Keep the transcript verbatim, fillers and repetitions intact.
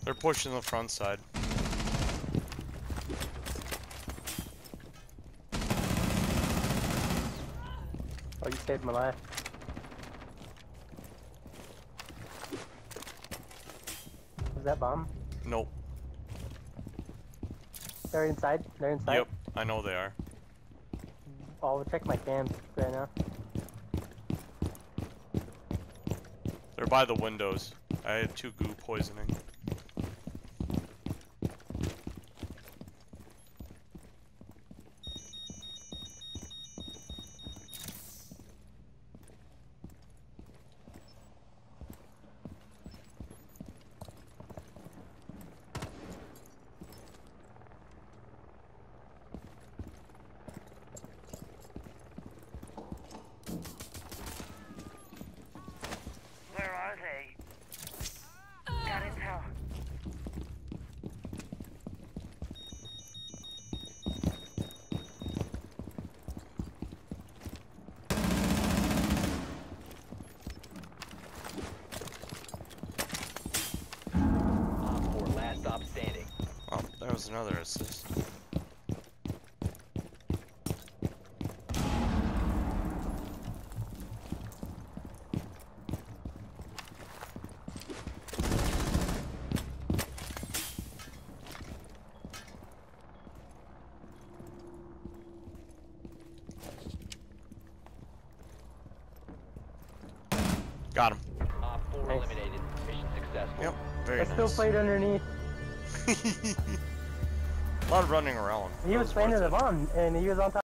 They're pushing the front side. Oh, you saved my life. Was that bomb? Nope. They're inside. They're inside. Yep, I know they are. Oh, I'll check my cams right now. They're by the windows. I had two goo poisoning. Where are they? Got intel. Op four, last stop standing. Oh, that was another assist. Got him. Op four Nice. eliminated. Mission successful. Yep, very I nice. still played underneath. A lot of running around. He was That playing to worth the it. bomb, and he was on top.